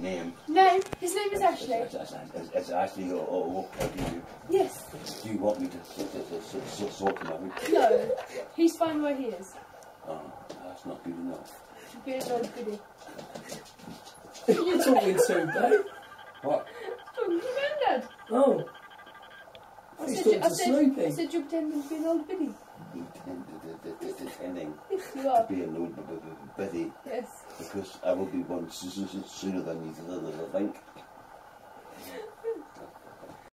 name. No, his name is Ashley. It's Ashley or how do you? Yes. Do you want me to sort him out? No, he's fine where he is. Oh, that's not good enough. Good old goody. Who are you talking to, babe? What? Talking to Grandad. Oh. He's talking to Snoopy. I said you're pretending to be an old biddy. Pretending You to are. be an old biddy. Yes. Because I will be one sooner than you think.